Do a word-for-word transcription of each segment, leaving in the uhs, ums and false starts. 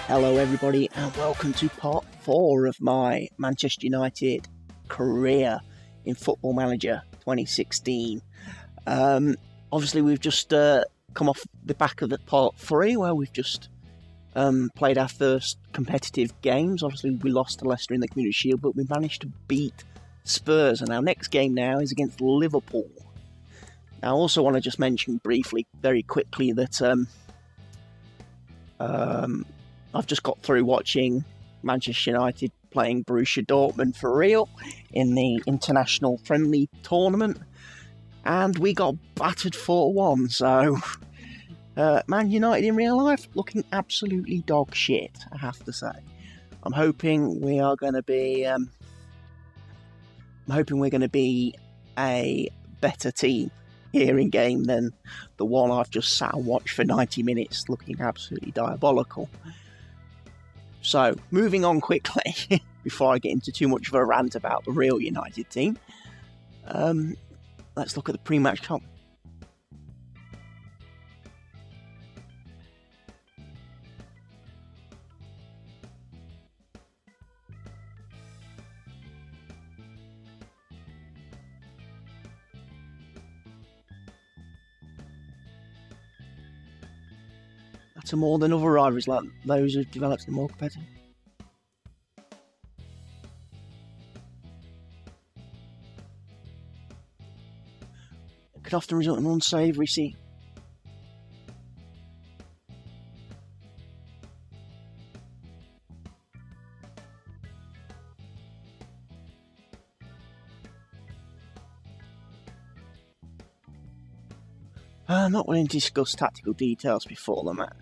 Hello everybody and welcome to part four of my Manchester United career in Football Manager twenty sixteen. Um, obviously we've just uh, come off the back of the part three where we've just um, played our first competitive games. Obviously we lost to Leicester in the Community Shield, but we managed to beat Spurs, and our next game now is against Liverpool. Now I also want to just mention briefly, very quickly, that um, um, I've just got through watching Manchester United playing Borussia Dortmund for real in the international friendly tournament, and we got battered four one, so uh, Man United in real life looking absolutely dog shit, I have to say. I'm hoping we are going to be um, I'm hoping we're going to be a better team here in game than the one I've just sat and watched for ninety minutes looking absolutely diabolical. So, moving on quickly, before I get into too much of a rant about the real United team, um, let's look at the pre-match comp. To more than other rivalries like those who've developed in more competitive. It can often result in unsavoury scene. I'm not willing to discuss tactical details before the match.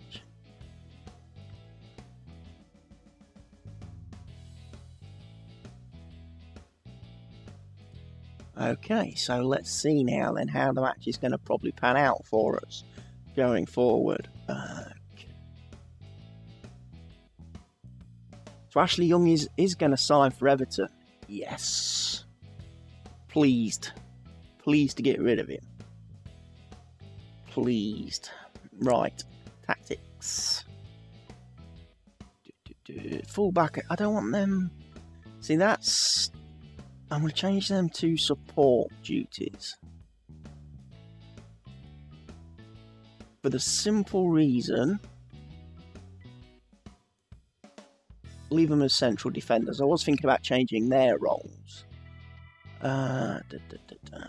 Okay, so let's see now then how the match is going to probably pan out for us going forward. Okay. So Ashley Young is, is going to sign for Everton. Yes. Pleased. Pleased to get rid of him. Pleased. Right. Tactics. Do, do, do. Fullback. I don't want them. See, that's. I'm going to change them to support duties. For the simple reason. Leave them as central defenders. I was thinking about changing their roles. Uh, da, da, da, da.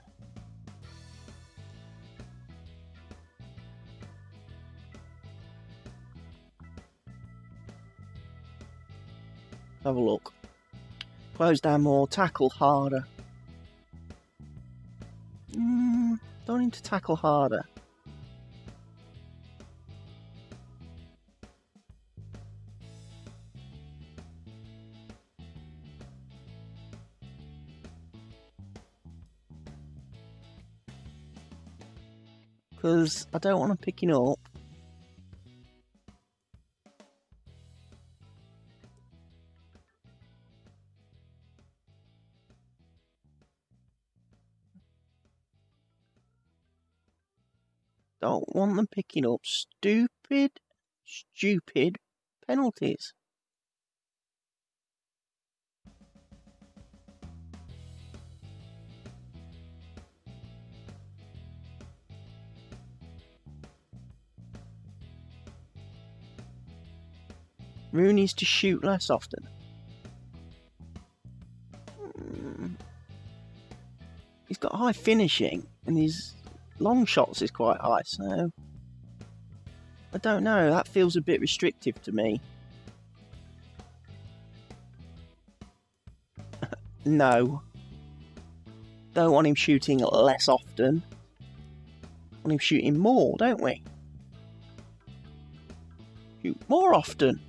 Have a look. Close down more, tackle harder. Mm, don't need to tackle harder. Because I don't want them picking up. Don't want them picking up stupid, stupid penalties. Rooney's to shoot less often. Mm. He's got high finishing and he's long shots is quite high, so I don't know, that feels a bit restrictive to me. No. Don't want him shooting less often. Want him shooting more, don't we? Shoot more often.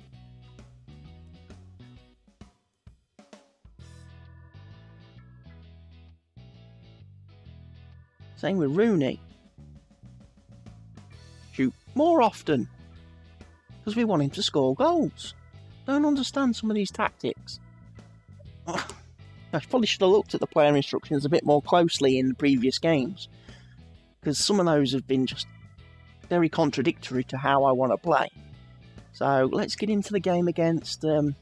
Same with Rooney. Shoot more often. Because we want him to score goals. Don't understand some of these tactics. I probably should have looked at the player instructions a bit more closely in the previous games. Because some of those have been just very contradictory to how I want to play. So let's get into the game against... Um,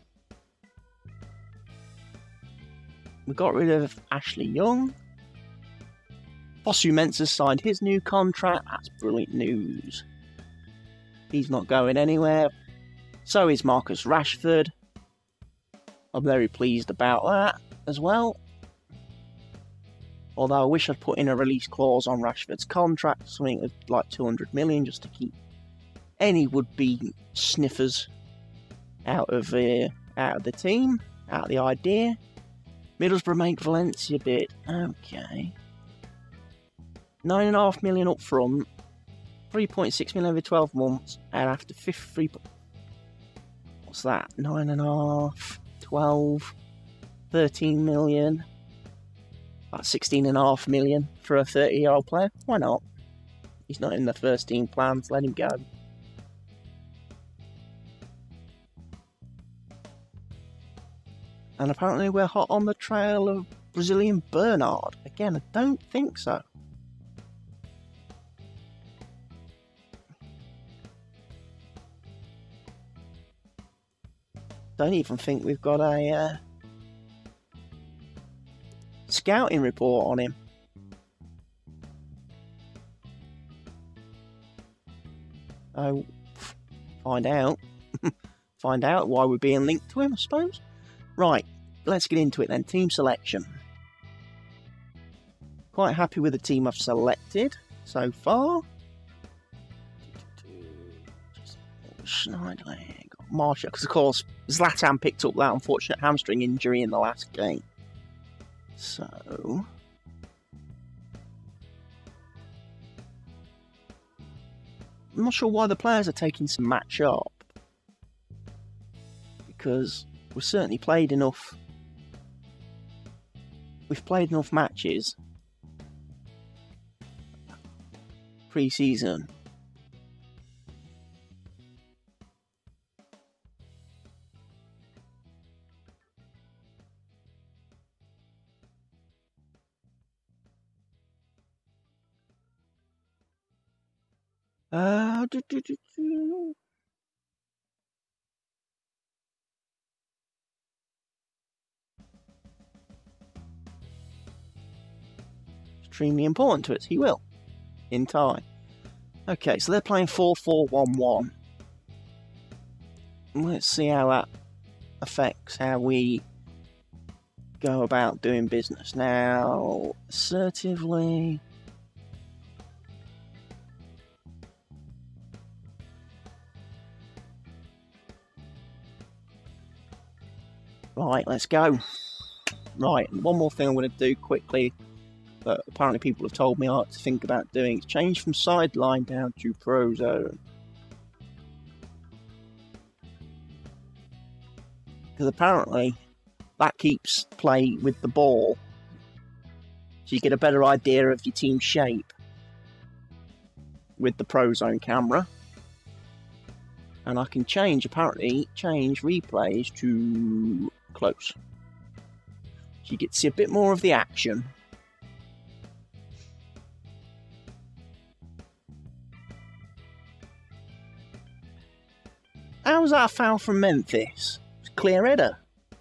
we got rid of Ashley Young. Fosu Mensah signed his new contract. That's brilliant news. He's not going anywhere. So is Marcus Rashford. I'm very pleased about that as well. Although I wish I'd put in a release clause on Rashford's contract, something of like two hundred million, just to keep any would-be sniffers out of uh, out of the team, out of the idea. Middlesbrough make Valencia bid. Okay. Nine and a half million up front, three point six million over twelve months, and after fifty, what's that? Nine and a half, twelve, thirteen million. About sixteen and a half million for a thirty-year-old player. Why not? He's not in the first team plans. Let him go. And apparently we're hot on the trail of Brazilian Bernard. Again, I don't think so. Don't even think we've got a uh, scouting report on him. Oh, find out. Find out why we're being linked to him, I suppose. Right, let's get into it then. Team selection. Quite happy with the team I've selected so far. Schneider, got Marshall, because of course Zlatan picked up that unfortunate hamstring injury in the last game. So... I'm not sure why the players are taking some match up. Because we've certainly played enough. We've played enough matches pre-season. Uh, do, do, do, do. Extremely important to us. He will. In time. Okay, so they're playing four four one one. Let's see how that affects how we go about doing business. Now, assertively... Right, let's go. Right, one more thing I'm going to do quickly that apparently people have told me I ought to think about doing is change from sideline down to pro zone. Because apparently that keeps play with the ball, so you get a better idea of your team's shape with the pro zone camera. And I can change, apparently, change replays to close. So you get to see a bit more of the action. How was that a foul from Memphis? It's a clear header.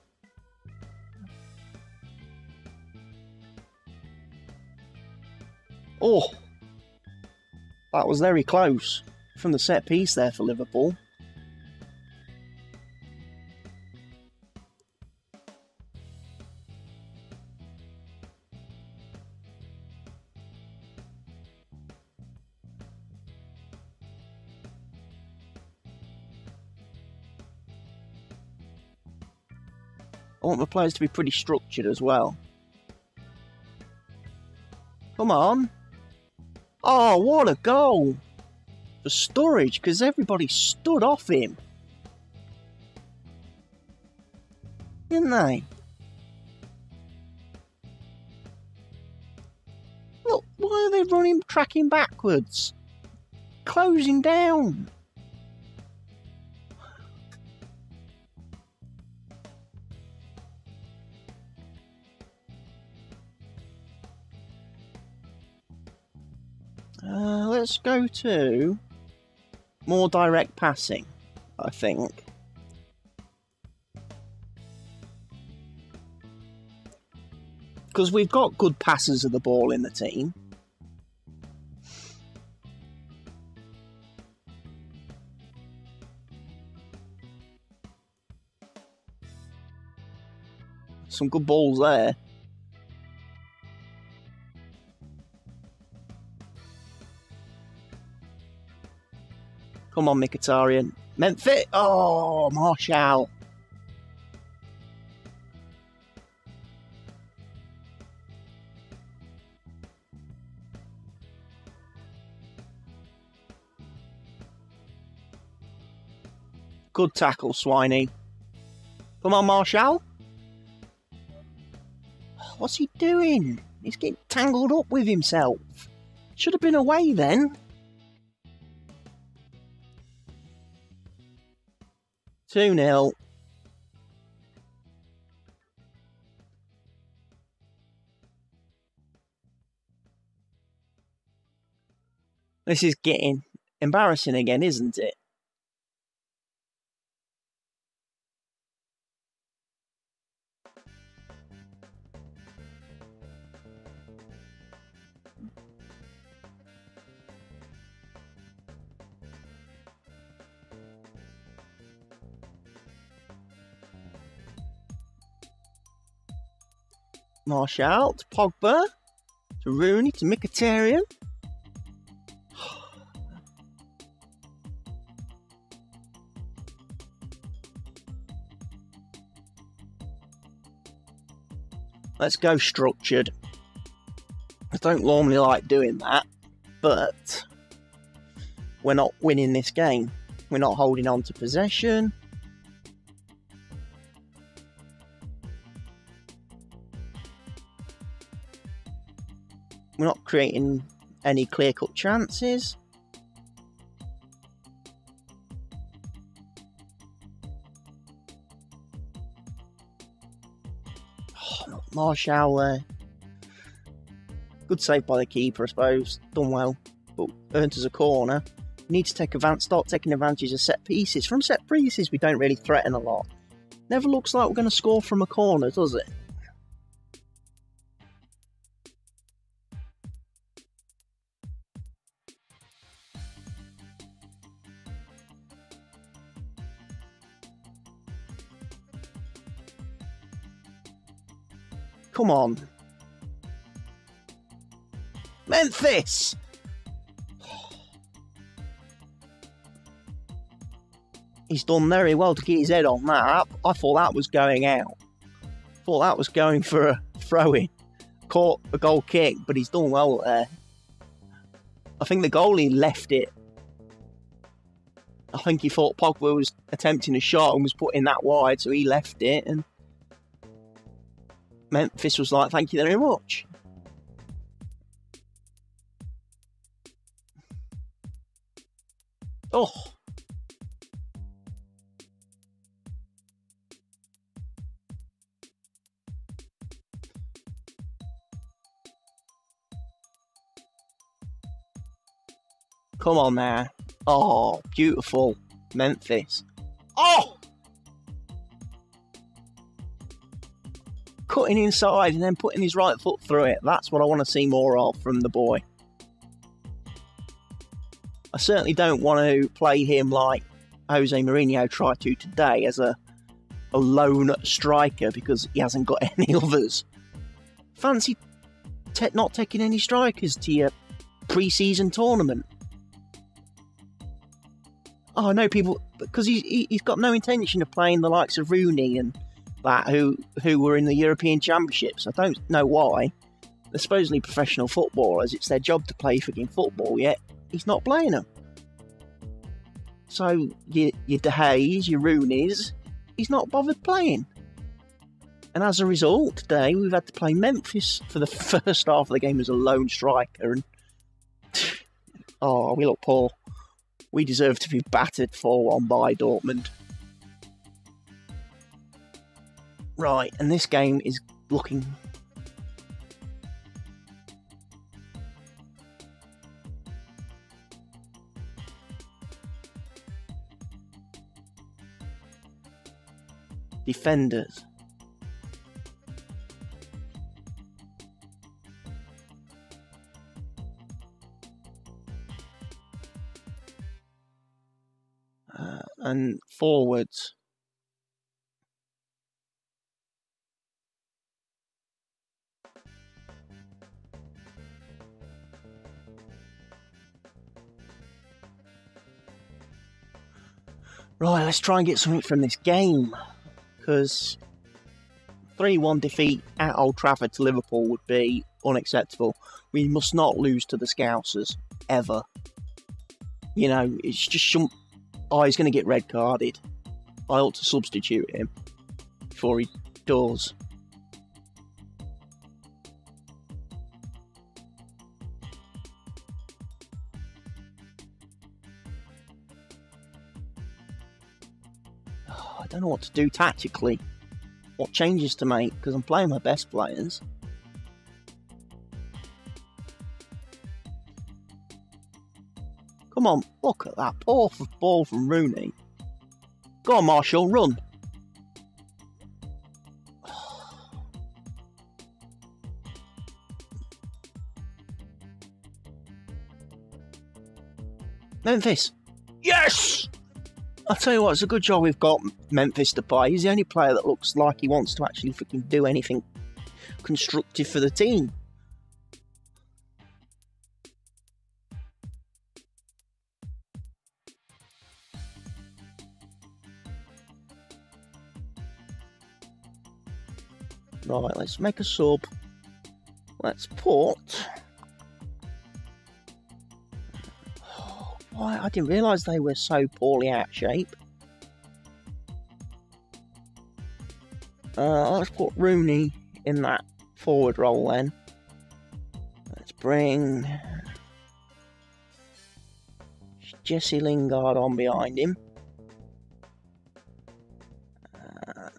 Oh, that was very close from the set piece there for Liverpool. I want the players to be pretty structured as well. Come on. Oh, what a goal. For Sturridge, because everybody stood off him. Didn't they? Look, why are they running, tracking backwards? Closing down. Uh, let's go to more direct passing. I think. Because we've got good passers of the ball in the team. Some good balls there. Come on, Mkhitaryan. Memphis. Oh, Martial. Good tackle, Swiney. Come on, Martial. What's he doing? He's getting tangled up with himself. Should have been away then. two nil. This is getting embarrassing again, isn't it? Martial to Pogba, to Rooney, to Mkhitaryan. Let's go structured. I don't normally like doing that, but we're not winning this game. We're not holding on to possession. We're not creating any clear-cut chances. Oh, Martial there. Good save by the keeper, I suppose. Done well, but earned us a corner. We need to take advantage, start taking advantage of set pieces. From set pieces, we don't really threaten a lot. Never looks like we're going to score from a corner, does it? Come on. Memphis! He's done very well to get his head on that. I thought that was going out. Thought that was going for a throw-in. Caught a goal kick, but he's done well there. I think the goalie left it. I think he thought Pogba was attempting a shot and was putting that wide, so he left it, and Memphis was like, thank you very much. Oh. Come on now. Oh, beautiful. Memphis. Oh! Cutting inside and then putting his right foot through it. That's what I want to see more of from the boy. I certainly don't want to play him like Jose Mourinho tried to today as a, a lone striker because he hasn't got any others. Fancy te not taking any strikers to your pre-season tournament. Oh, I know people, because he, he's got no intention of playing the likes of Rooney and that who who were in the European Championships. I don't know why. They're supposedly professional footballers. It's their job to play freaking football, yet he's not playing them. So, your, your De Gea's, your Rooney's, he's not bothered playing. And as a result, today, we've had to play Memphis for the first half of the game as a lone striker. And oh, we look poor. We deserve to be battered four one by Dortmund. Right, and this game is looking... defenders. Uh, and forwards. Right, let's try and get something from this game, because three one defeat at Old Trafford to Liverpool would be unacceptable. We must not lose to the Scousers, ever. You know, it's just some... Oh, he's going to get red carded. I ought to substitute him before he does. I don't know what to do tactically, what changes to make, because I'm playing my best players. Come on, look at that poor ball from Rooney. Go on, Marshall, run. Memphis. Yes! I'll tell you what, it's a good job we've got Memphis to play. He's the only player that looks like he wants to actually freaking do anything constructive for the team. Right, let's make a sub. Let's put... Why, I didn't realise they were so poorly out of shape. Uh, let's put Rooney in that forward role then. Let's bring Jesse Lingard on behind him. Uh,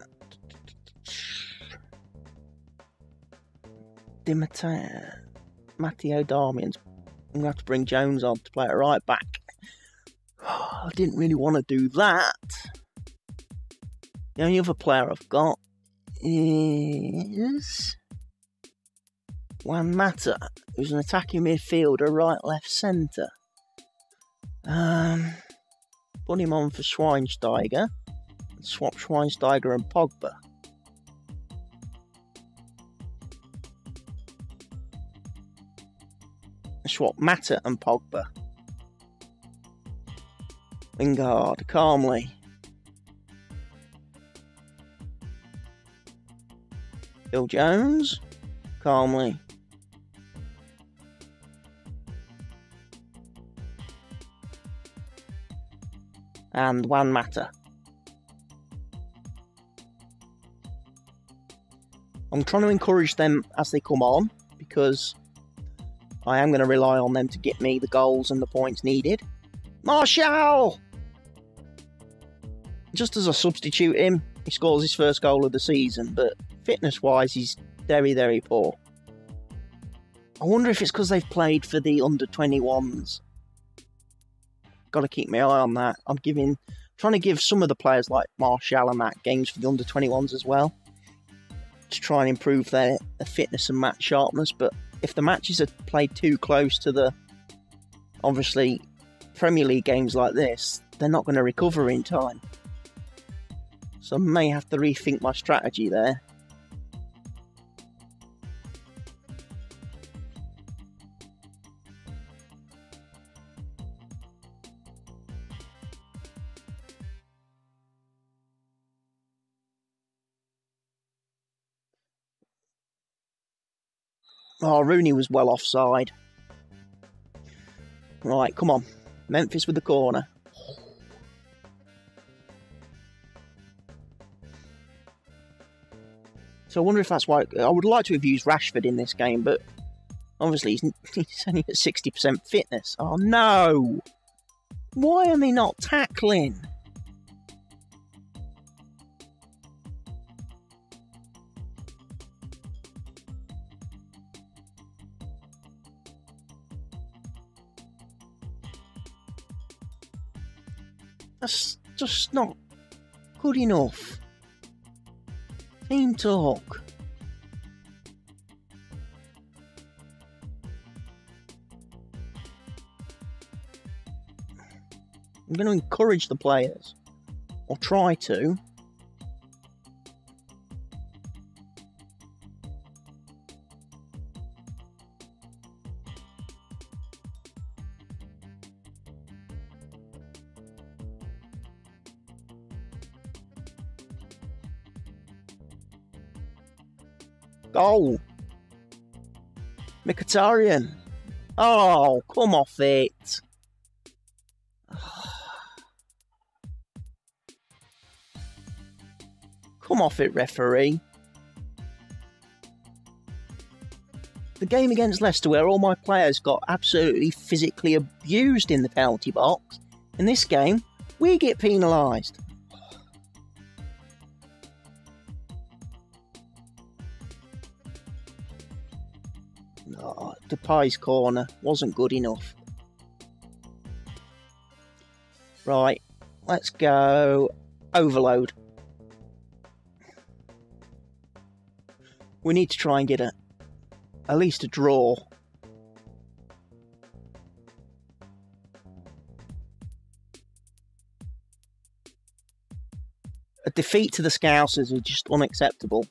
Di Matteo, Matteo Darmian's. I'm going to have to bring Jones on to play it right back. I didn't really want to do that. The only other player I've got is Juan Mata, who's an attacking midfielder, right, left, centre. Um, put him on for Schweinsteiger. Swap Schweinsteiger and Pogba. Swap Mata and Pogba. Lingard, calmly. Phil Jones, calmly. And Juan Mata. I'm trying to encourage them as they come on, because I am going to rely on them to get me the goals and the points needed. Martial! Just as I substitute him, he scores his first goal of the season, but fitness-wise, he's very, very poor. I wonder if it's because they've played for the under twenty-ones. Got to keep my eye on that. I'm giving, trying to give some of the players like Martial and that games for the under twenty-ones as well, to try and improve their, their fitness and match sharpness. But if the matches are played too close to the, obviously, Premier League games like this, they're not going to recover in time. So I may have to rethink my strategy there. Oh, Rooney was well offside. Right, come on. Memphis with the corner. So I wonder if that's why... I would like to have used Rashford in this game, but obviously he's, he's only at sixty percent fitness. Oh, no! Why am I not tackling? That's just not good enough. Team talk. I'm going to encourage the players, or try to. Goal! Mkhitaryan! Oh, come off it! Come off it, referee. The game against Leicester, where all my players got absolutely physically abused in the penalty box, in this game, we get penalised. Oh, Depay's corner wasn't good enough. Right, let's go overload. We need to try and get a at least a draw. A defeat to the Scousers is just unacceptable.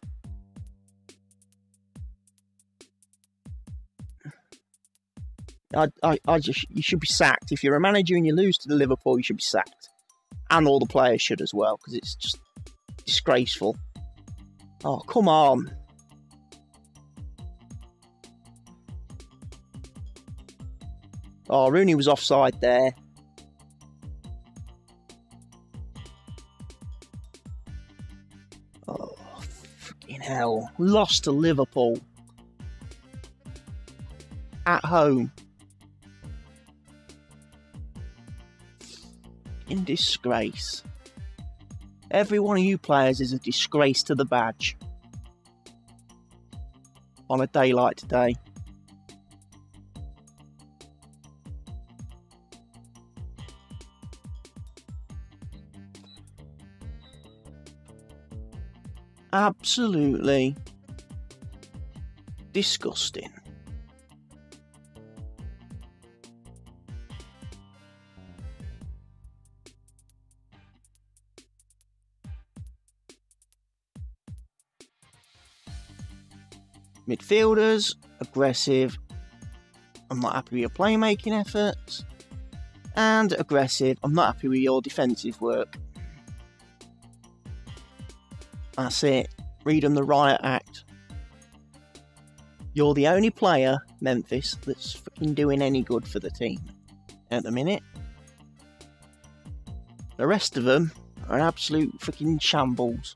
I, I, I just, you should be sacked. If you're a manager and you lose to the Liverpool, you should be sacked. And all the players should as well, because it's just disgraceful. Oh, come on. Oh, Rooney was offside there. Oh, fucking hell. Lost to Liverpool. At home. In disgrace. Every one of you players is a disgrace to the badge. On a day like today. Absolutely disgusting. Midfielders, aggressive. I'm not happy with your playmaking efforts. And aggressive. I'm not happy with your defensive work. That's it. Read them the riot act. You're the only player, Memphis, that's fucking doing any good for the team at the minute. The rest of them are an absolute freaking shambles.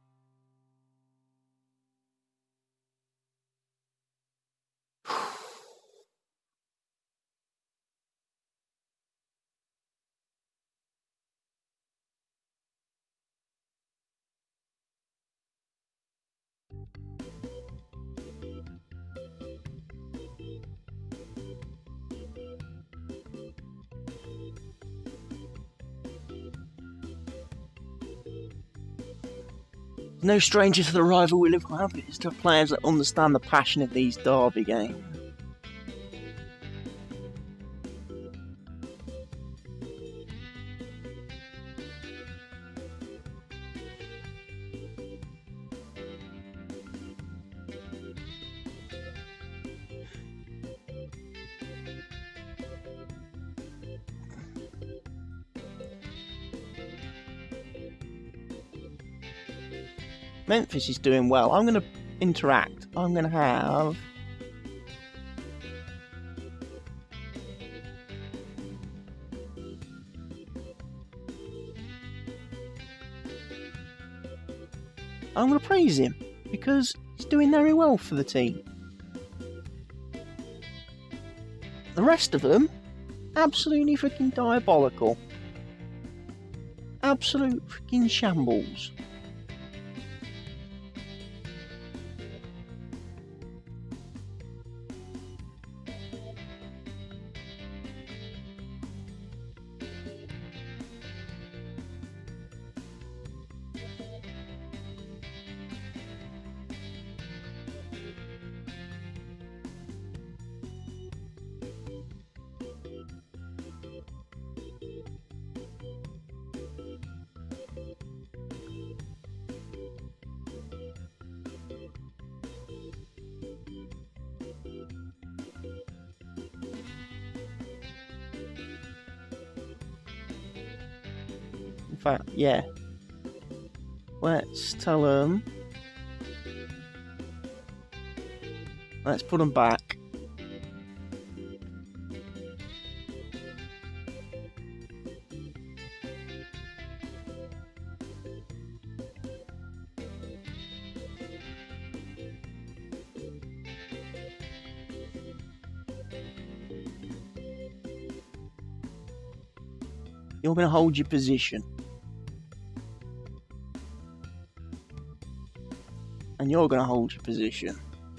No stranger to the rivalry Liverpool have is to have players that understand the passion of these derby games. Memphis is doing well. I'm going to interact. I'm going to have... I'm going to praise him because he's doing very well for the team. The rest of them, absolutely freaking diabolical. Absolute freaking shambles. fact, yeah. Let's tell them. Let's put them back. You're going to hold your position. And you're going to hold your position.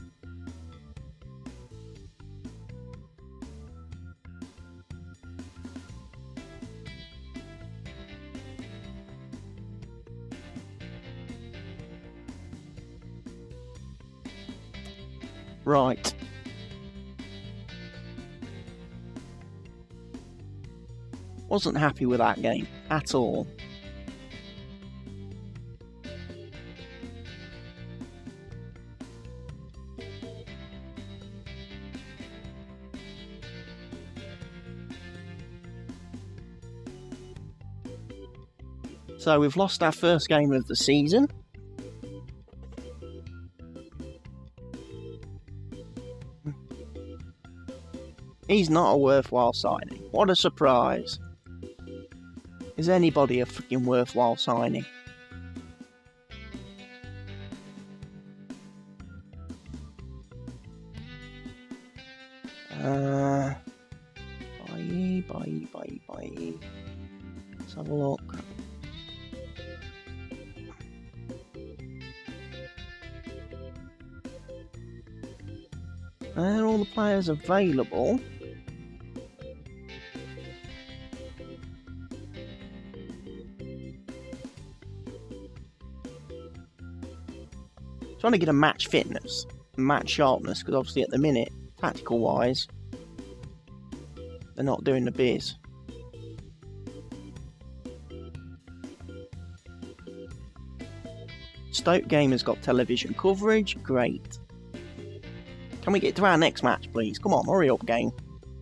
Right. Wasn't happy with that game at all. So we've lost our first game of the season. He's not a worthwhile signing. What a surprise. Is anybody a freaking worthwhile signing? Uh, buy, buy, buy, buy. Let's have a look. Are all the players available? Trying to get a match fitness, match sharpness, because obviously at the minute, tactical wise, they're not doing the biz. Stoke game has got television coverage, great. Can we get to our next match, please? Come on, hurry up, game.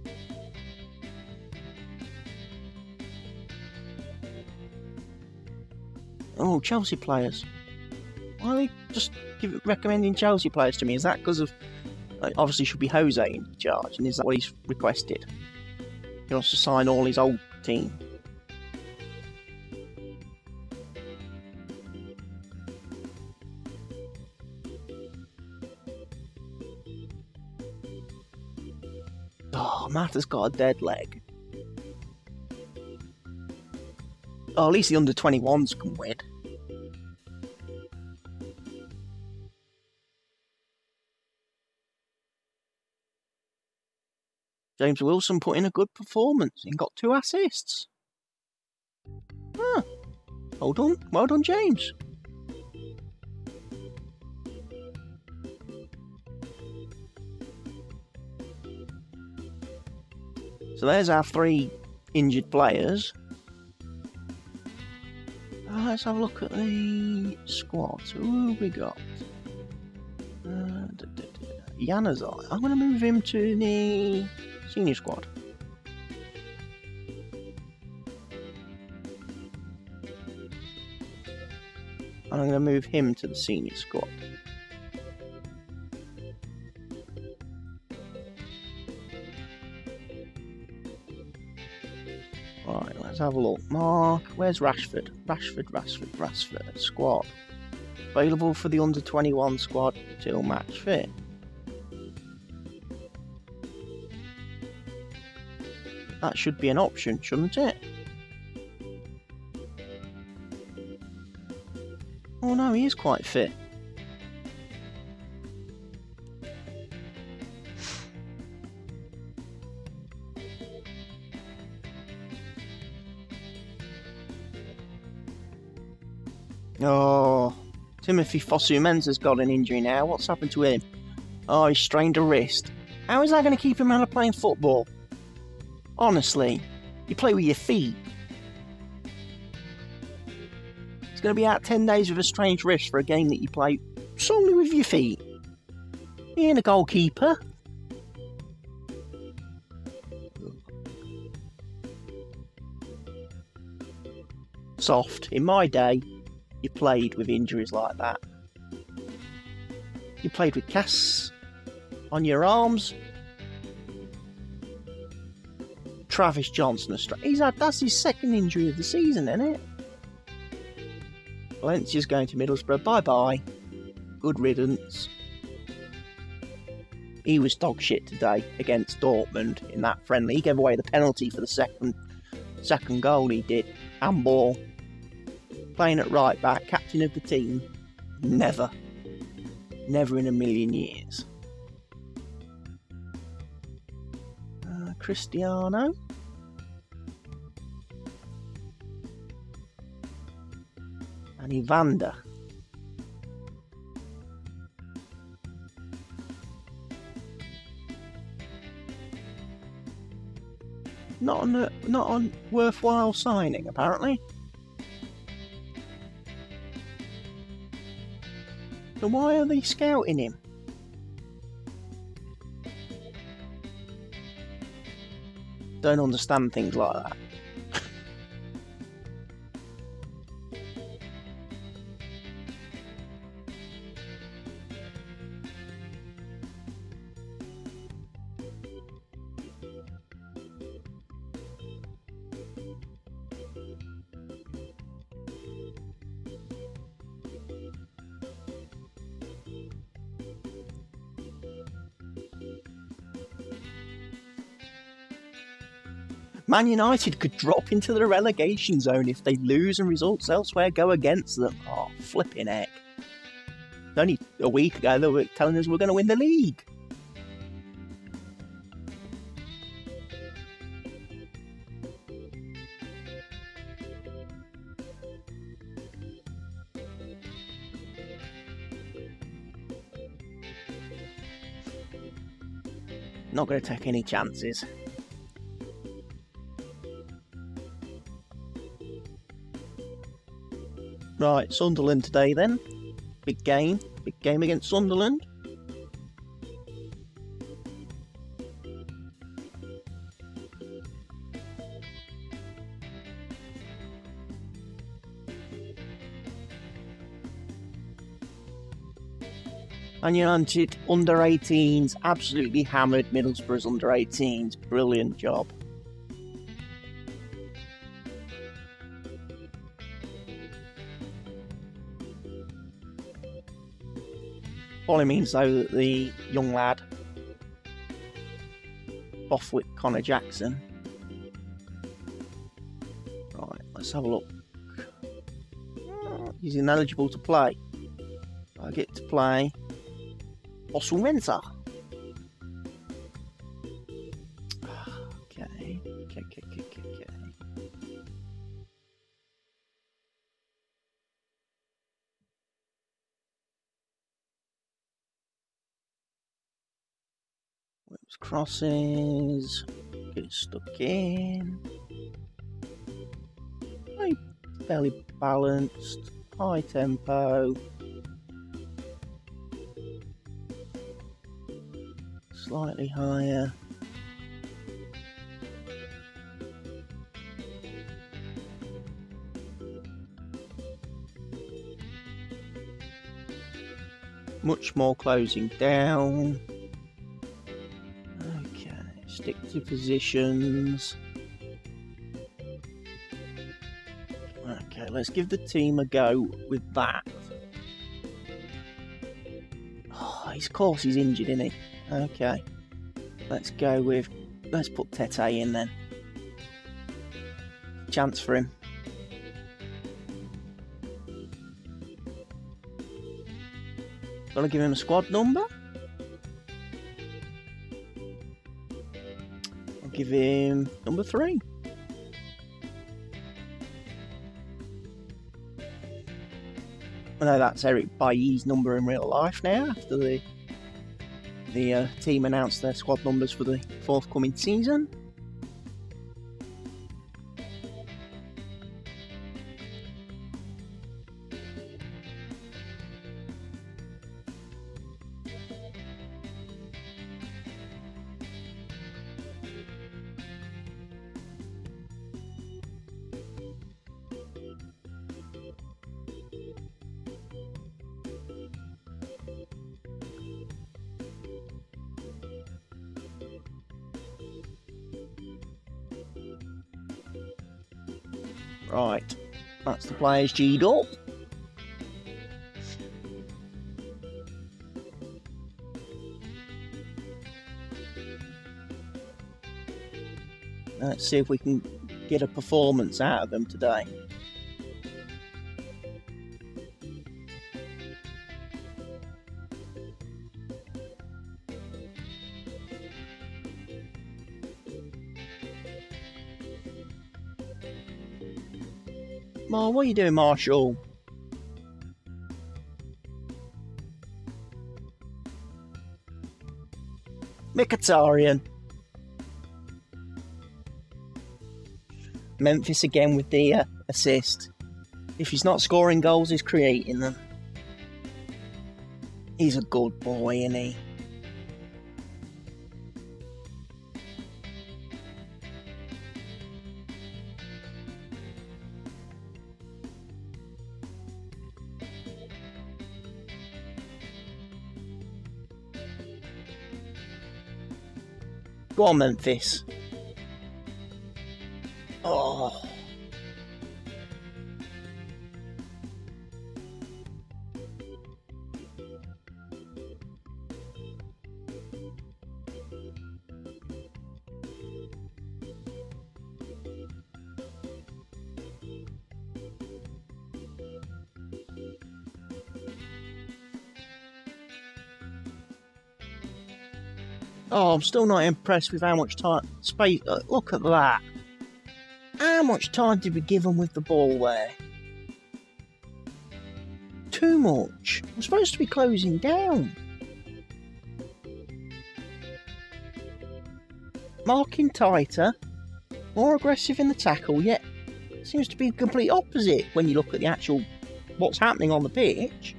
Oh, Chelsea players. Why are they just give, recommending Chelsea players to me? Is that because of... Like, obviously should be Jose in charge, and is that what he's requested? He wants to sign all his old team. Oh, Matt has got a dead leg. Oh, at least the under twenty-ones can win. James Wilson put in a good performance and got two assists. Huh. Well done. Well done, James. So there's our three injured players. Uh, let's have a look at the squad. So who have we got? Uh, da, da, da. Januzaj. I'm going to move him to the senior squad. And I'm going to move him to the senior squad. Right, let's have a look. Mark, where's Rashford? Rashford, Rashford, Rashford. Squad. Available for the under twenty-one squad till match fit. That should be an option, shouldn't it? Oh no, he is quite fit. Oh, Timothy Fosu-Mensah's got an injury now. What's happened to him? Oh, he strained a wrist. How is that going to keep him out of playing football? Honestly, you play with your feet. He's going to be out ten days with a strange wrist for a game that you play solely with your feet. He ain't a goalkeeper. soft. In my day, you played with injuries like that. You played with casts on your arms. Travis Johnson, he's had, that's his second injury of the season, isn't it? Valencia's going to Middlesbrough. Bye-bye. Good riddance. He was dog shit today against Dortmund in that friendly. He gave away the penalty for the second second goal he did. Handball. Playing at right back, captain of the team. Never. Never in a million years. Uh, Cristiano. And Evander. Not on a, not on worthwhile signing, apparently. So why are they scouting him? Don't understand things like that. Man United could drop into the relegation zone if they lose and results elsewhere go against them. Oh, flipping heck. Only a week ago they were telling us we're going to win the league. Not going to take any chances. Right, Sunderland today then. Big game. Big game against Sunderland. Man United under eighteens absolutely hammered Middlesbrough's under eighteens. Brilliant job. Probably means though that the young lad Bothwick Connor Jackson. Right, let's have a look. He's ineligible to play. I get to play Bossel Mensa. Okay, okay, okay, okay, okay. Whips crosses, get stuck in. Very fairly balanced, high tempo. Slightly higher. Much more closing down. Okay, stick to positions. Okay, let's give the team a go with that. Oh, his course he's injured, isn't he? Okay, let's go with, let's put Tete in then. Chance for him. Gonna give him a squad number. I'll give him number three. I know that's Eric Bailly's number in real life now after the The uh, team announced their squad numbers for the forthcoming season. Right, that's the players G'd up. Let's see if we can get a performance out of them today. Ma, what are you doing, Marshall? Mkhitaryan. Memphis again with the uh, assist. If he's not scoring goals, he's creating them. He's a good boy, isn't he? Go on, Memphis. Oh. Oh, I'm still not impressed with how much time, space, uh, look at that. How much time did we give them with the ball there? Too much. I'm supposed to be closing down. Marking tighter, more aggressive in the tackle, yet it seems to be the complete opposite when you look at the actual, what's happening on the pitch.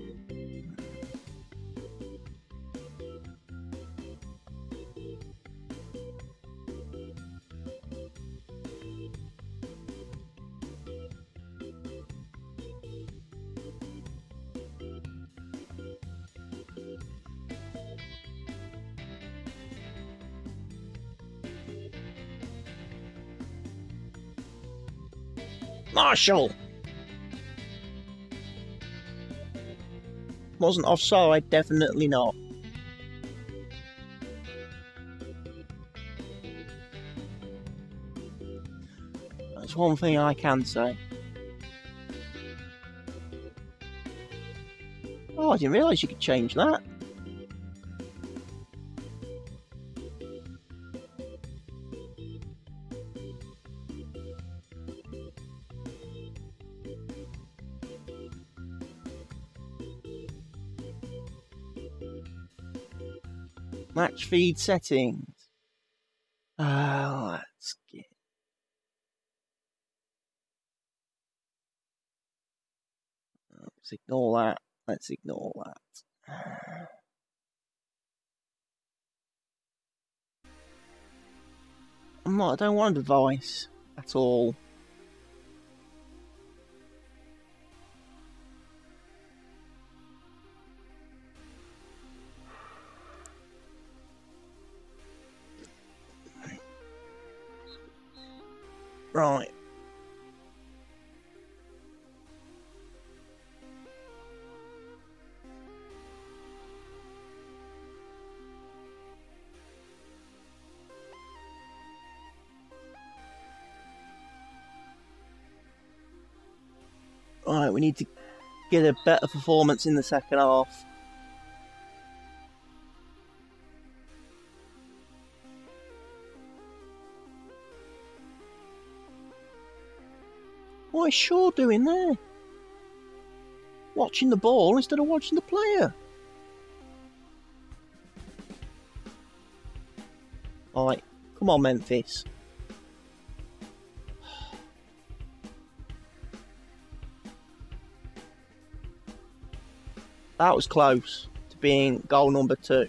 Marshall! Wasn't offside, definitely not. That's one thing I can say. Oh, I didn't realise you could change that. Match feed settings. Oh, let's get. Let's ignore that. Let's ignore that. I'm not. I don't want a device at all. Right. Right, we need to get a better performance in the second half. What is Shaw doing there? Watching the ball instead of watching the player. Alright, come on, Memphis. That was close to being goal number two.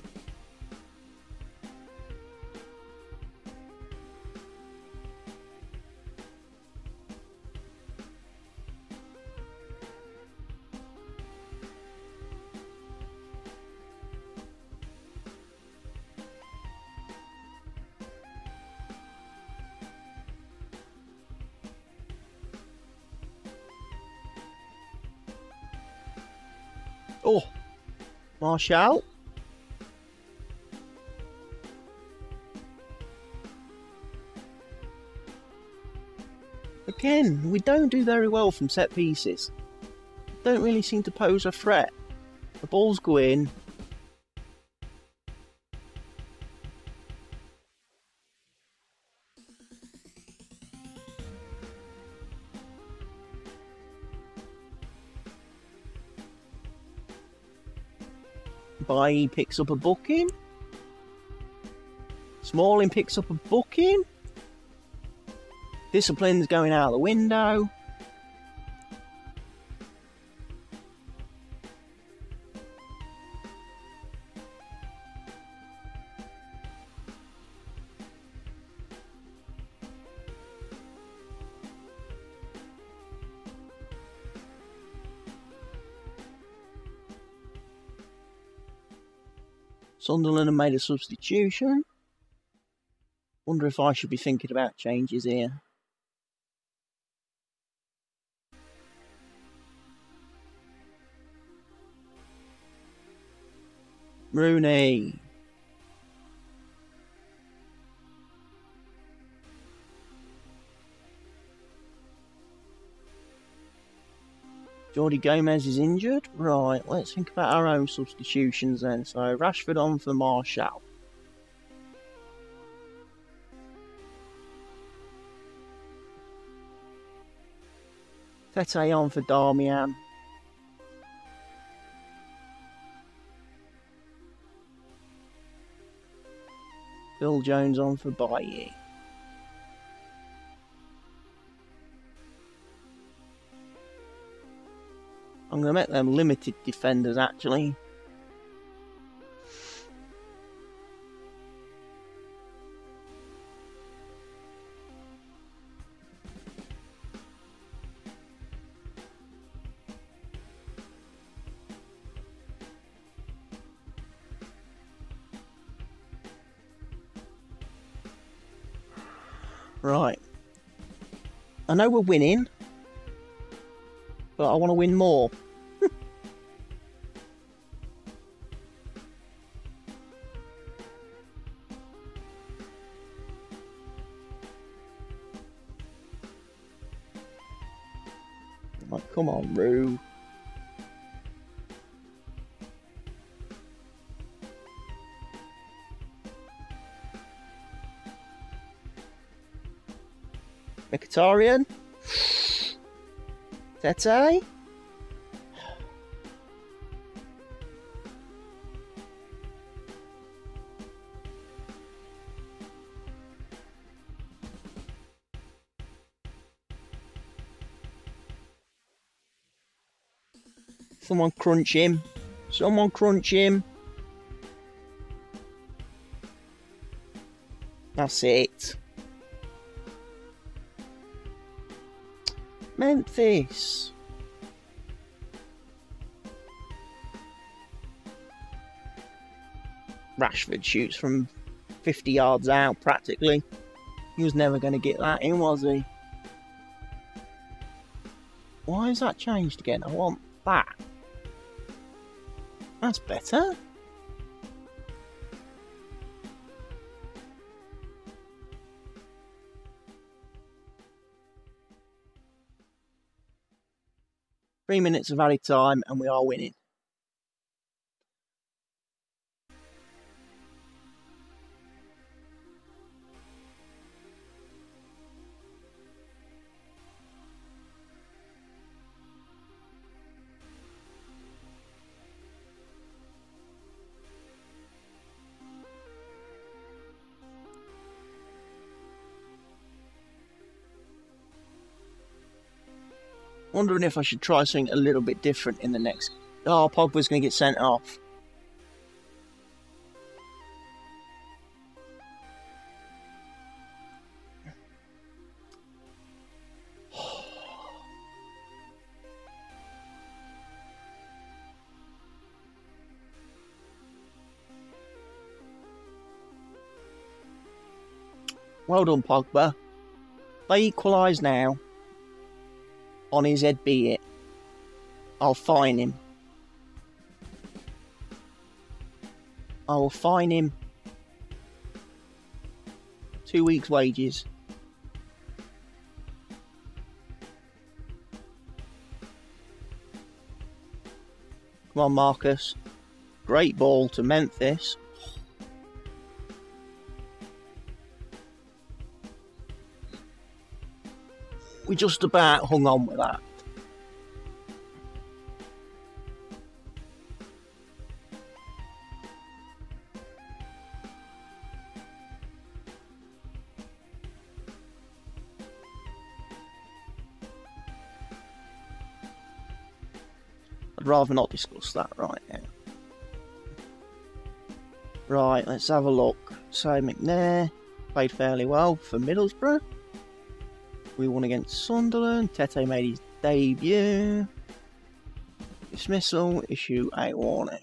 Oh, Martial. Again, we don't do very well from set pieces. Don't really seem to pose a threat. The balls go in. Bailly picks up a booking. Smalling picks up a booking. Discipline's going out the window. Sunderland have made a substitution. Wonder if I should be thinking about changes here. Rooney. Jordi Gomez is injured. Right, let's think about our own substitutions then. So Rashford on for Martial. Tete on for Darmian. Phil Jones on for Bailly. I'm going to make them limited defenders, actually. Right. I know we're winning, but I want to win more. Like, come on, Roo. Mkhitaryan. Tete. Someone crunch him. Someone crunch him. That's it. Memphis. Rashford shoots from fifty yards out, practically. He was never going to get that in, was he? Why is that changed again? I want that. That's better. Three minutes of added time and we are winning. Wondering if I should try something a little bit different in the next... Oh, Pogba's going to get sent off. Well done, Pogba. They equalise now. On his head be it. I'll fine him. I will fine him two weeks' wages. Come on, Marcus. Great ball to Memphis. We just about hung on with that. I'd rather not discuss that right now. Right, let's have a look. So McNair played fairly well for Middlesbrough. We won against Sunderland. Tete made his debut. Dismissal, issue a warning.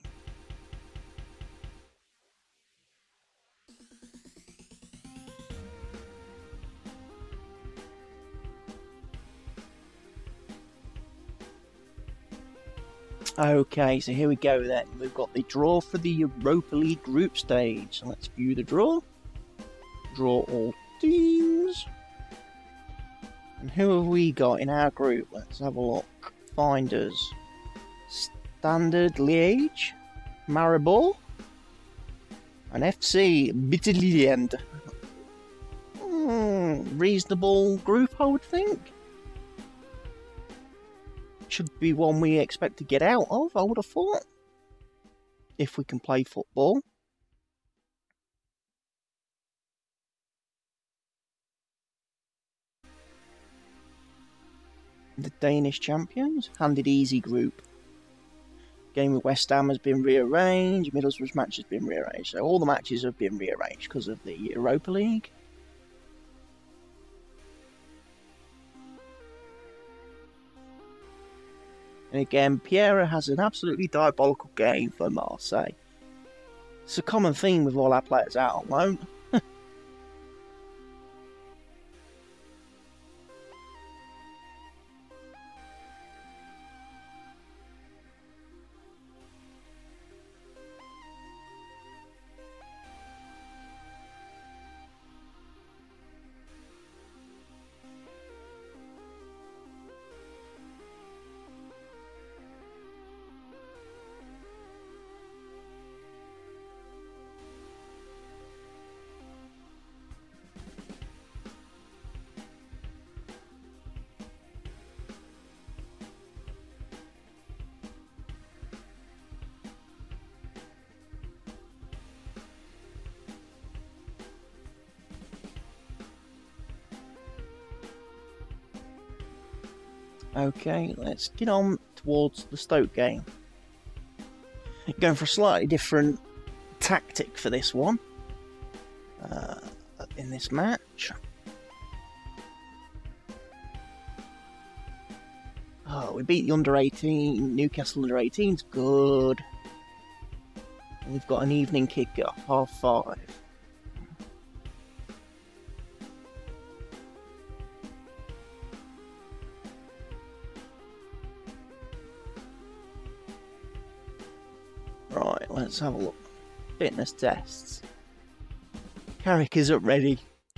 Okay, so here we go then. We've got the draw for the Europa League group stage. So let's view the draw. Draw all teams. And who have we got in our group? Let's have a look. Finders. Standard Liège, Maribor, and F C Midtjylland. Mm, reasonable group, I would think. Should be one we expect to get out of, I would have thought. If we can play football. The Danish champions, handed easy group. Game with West Ham has been rearranged, Middlesbrough's match has been rearranged. So all the matches have been rearranged because of the Europa League. And again, Piera has an absolutely diabolical game for Marseille. It's a common theme with all our players out on loan. Okay, let's get on towards the Stoke game. Going for a slightly different tactic for this one. Uh, in this match. Oh, we beat the under eighteen, Newcastle under eighteens, good. And we've got an evening kick-off, half five. Right, let's have a look. Fitness tests. Carrick isn't ready.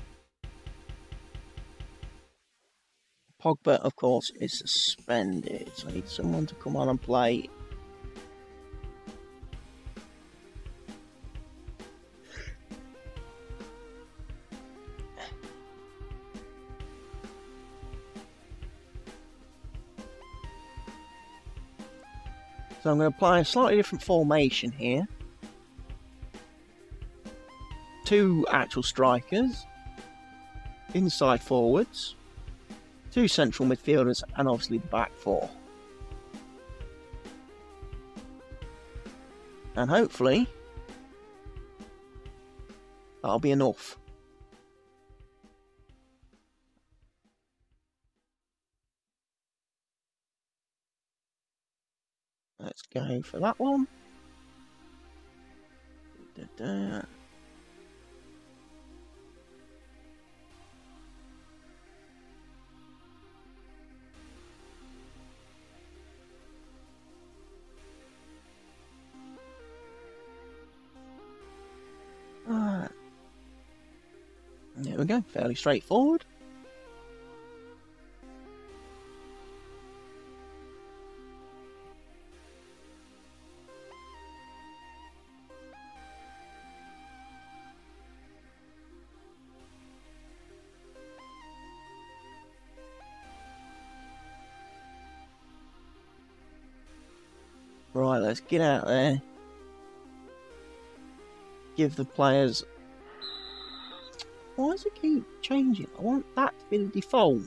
Pogba, of course, is suspended. So I need someone to come on and play. So I'm going to apply a slightly different formation here. Two actual strikers, inside forwards, two central midfielders, and obviously the back four. And hopefully, that'll be enough. Let's go for that one. Da -da. There we go, fairly straightforward. Right, let's get out there. Give the players... Why does it keep changing? I want that to be the default.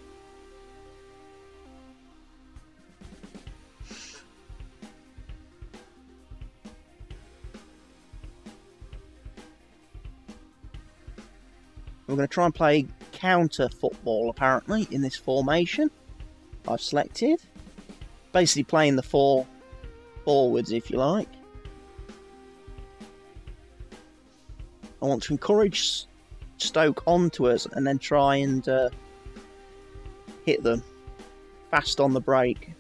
We're going to try and play counter football, apparently, in this formation I've selected. Basically playing the four forwards, if you like. I want to encourage Stoke onto us and then try and uh, hit them fast on the break.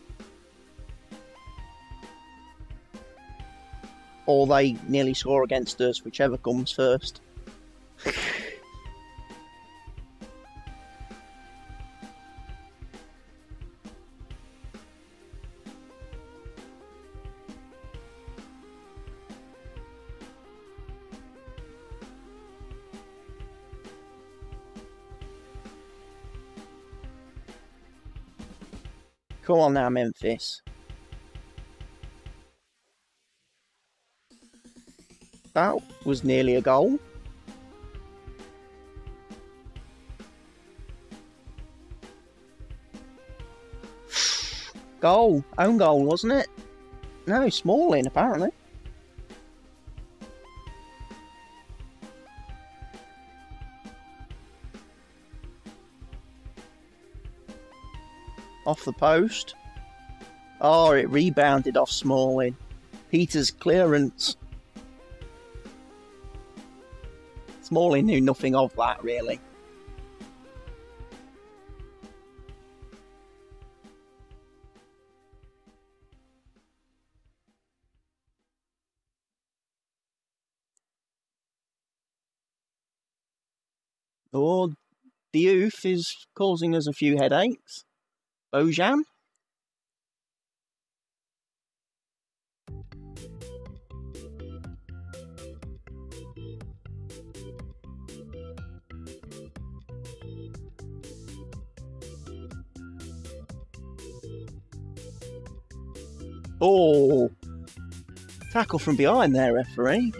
Or they nearly score against us, whichever comes first. Come on now, Memphis. That was nearly a goal. Goal. Own goal, wasn't it? No, Smalling, apparently. Off the post. Oh, it rebounded off Smalling. Peter's clearance. Smalling knew nothing of that, really. Oh, the youth is causing us a few headaches. Bojan. Oh, tackle from behind there, referee.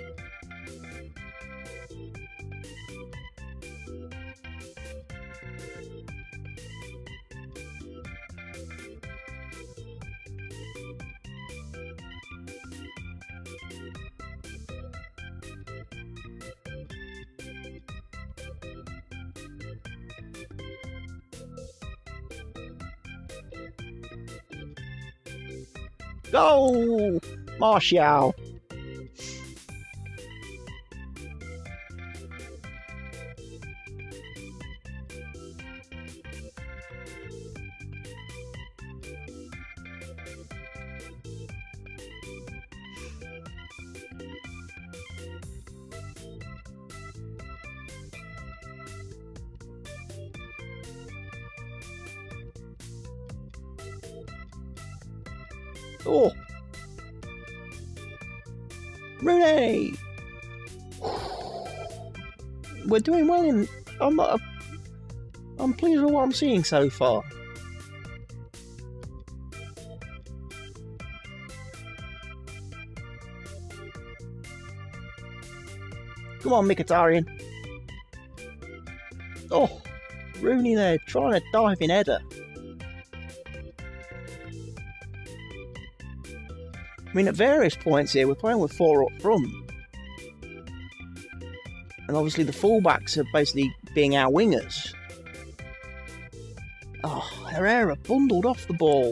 Go, Martial. Oh, Rooney! We're doing well in. I'm. Uh, I'm pleased with what I'm seeing so far. Come on, Mkhitaryan. Oh, Rooney there trying to dive in header. I mean, at various points here, we're playing with four up front. And obviously the fullbacks are basically being our wingers. Oh, Herrera bundled off the ball.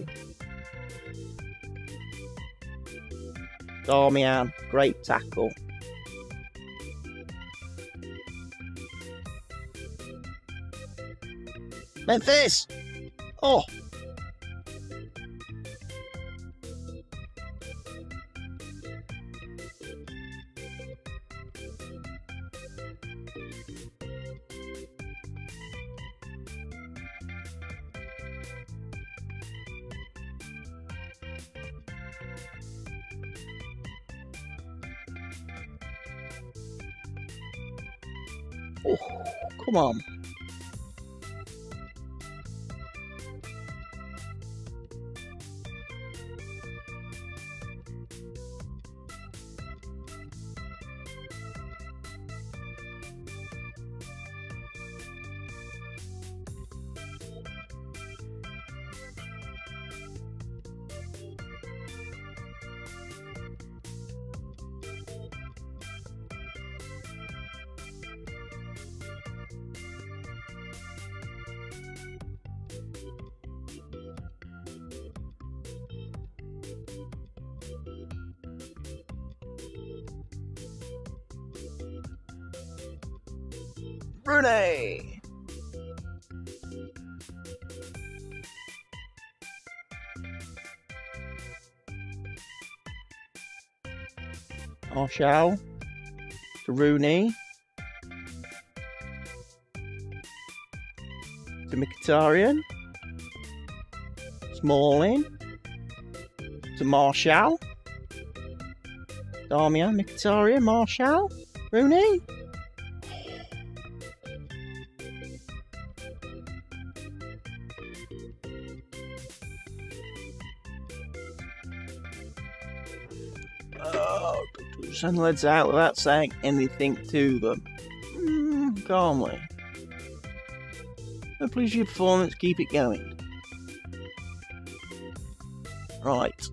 Darmian, great tackle. Memphis! Oh! Oh, come on. Rooney! Martial to Rooney to Mkhitaryan, Smalling to Martial, Darmian, Mkhitaryan, Martial, Rooney. Oh, send leads out without saying anything to them. Mm, calmly. Oh, please, your performance, keep it going. Right.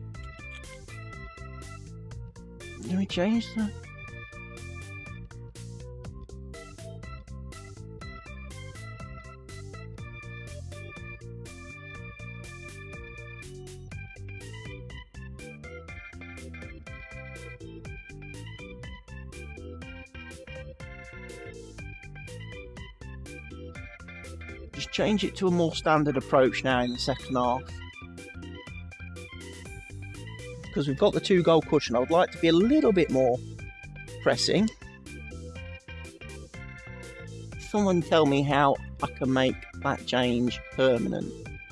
Do we change that? Just change it to a more standard approach now in the second half. Because we've got the two goal cushion, I would like to be a little bit more pressing. Someone tell me how I can make that change permanent.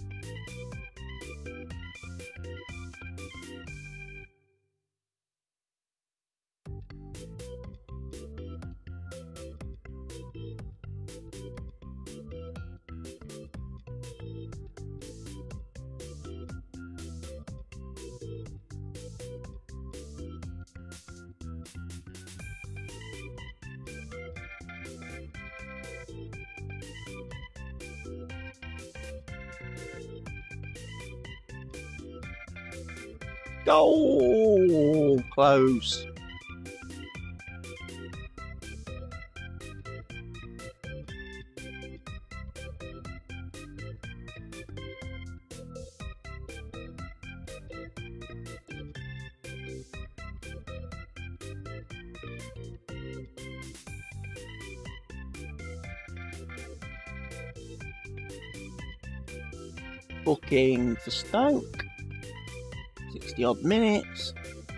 Goal! Close. Booking for Stoke. sixty odd minutes.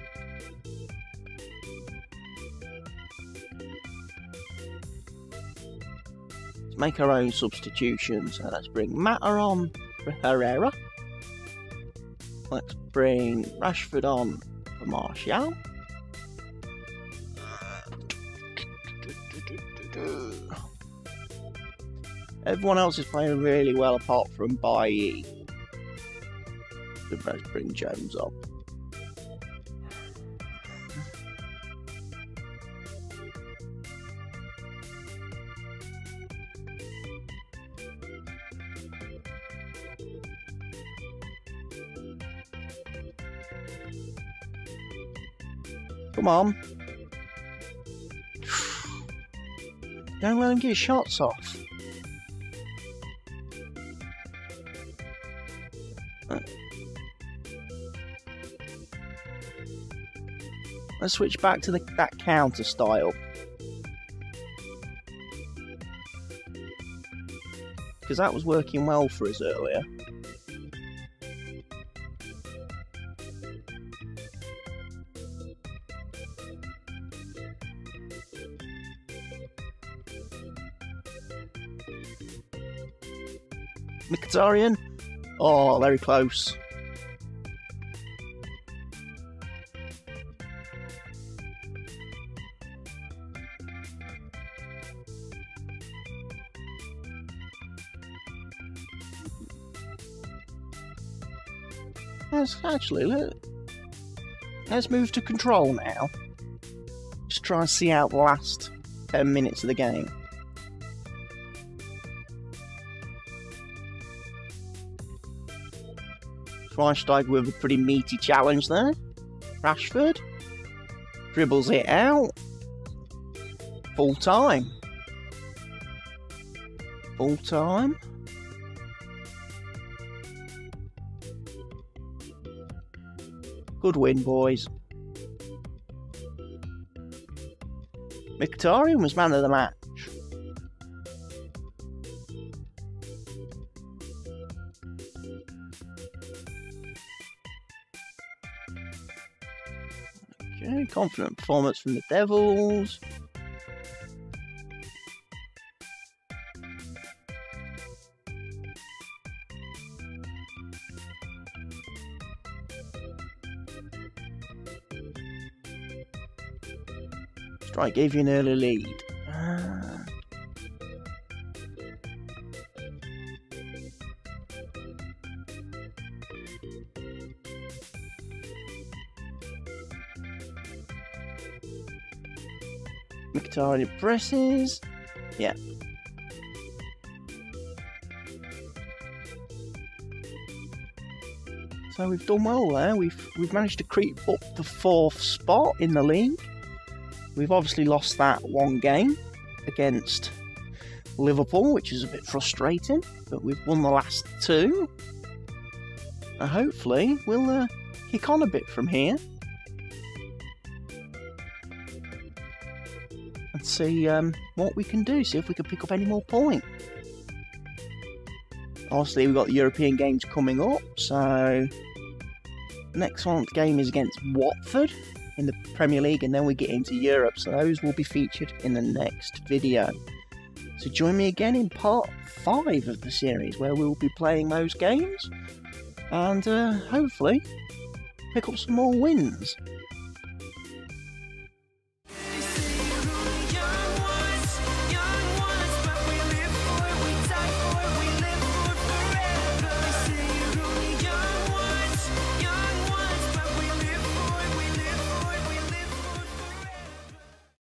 Let's make our own substitutions. So let's bring Mata on for Herrera. Let's bring Rashford on for Martial. Everyone else is playing really well apart from Bailly. Let's bring Jones up. Come on. Don't let him get shots off. Let's switch back to the, that counter style. Because that was working well for us earlier. Mkhitaryan. Oh, very close. Let's actually let, let's move to control now. Just try and see out the last ten minutes of the game. Schweinsteiger with a pretty meaty challenge there. Rashford dribbles it out. Full time. Full time. Good win, boys. Mkhitaryan was man of the match. Okay, confident performance from the Devils. Strike gave you an early lead. Ah. Mkhitaryan presses. Yeah. So we've done well there. We've we've managed to creep up the fourth spot in the league. We've obviously lost that one game against Liverpool, which is a bit frustrating, but we've won the last two. And hopefully we'll uh, kick on a bit from here and see um, what we can do, see if we can pick up any more points. Obviously we've got the European games coming up, so next one's game is against Watford in the Premier League, and then we get into Europe, so those will be featured in the next video. So join me again in part five of the series, where we'll be playing those games and uh, hopefully pick up some more wins.